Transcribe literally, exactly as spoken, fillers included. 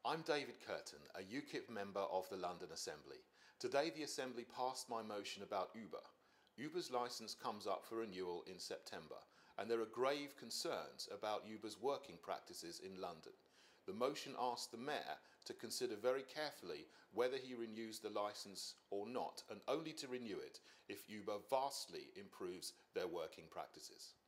I'm David Kurten, a U KIP member of the London Assembly. Today the Assembly passed my motion about Uber. Uber's licence comes up for renewal in September, and there are grave concerns about Uber's working practices in London. The motion asked the Mayor to consider very carefully whether he renews the licence or not, and only to renew it if Uber vastly improves their working practices.